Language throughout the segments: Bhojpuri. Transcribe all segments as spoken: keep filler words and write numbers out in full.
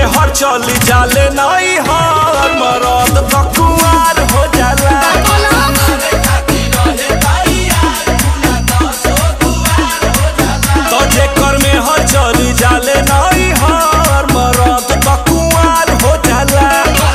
में हर चली जाले नहीं हर मरद तो कुंवार हो जाला। तो जेकर में हर चली जाले नहीं हर मरद तो कुंवार हो जाला।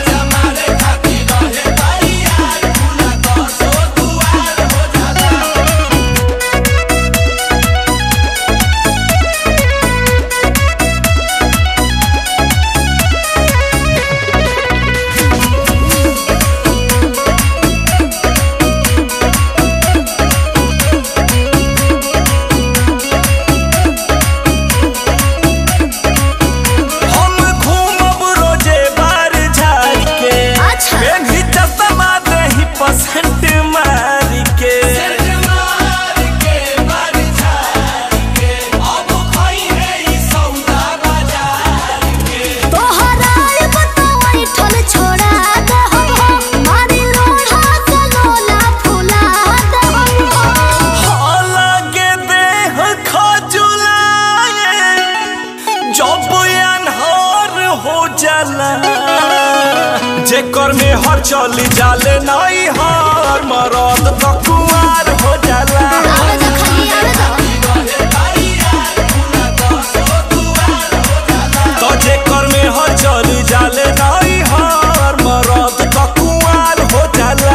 जेकर में हर चली जाले नहीं हर मरद तो कुंवार हो जाला। तो जेकर में हर चली जाले नहीं हर मरद तो कुंवार हो जाला।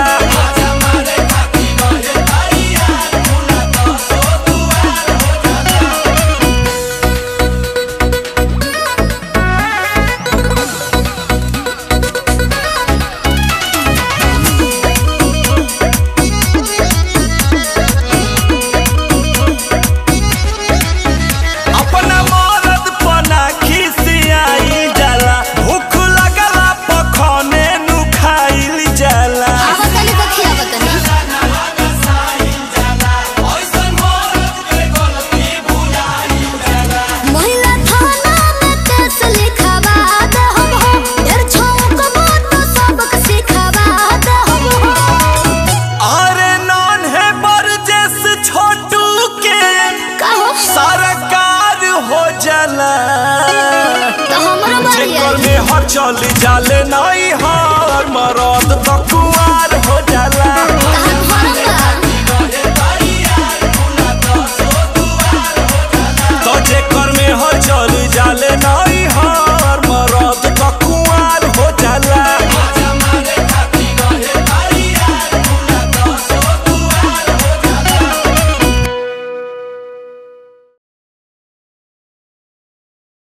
जेकर में हर चली जाले नहीं हर मरद तो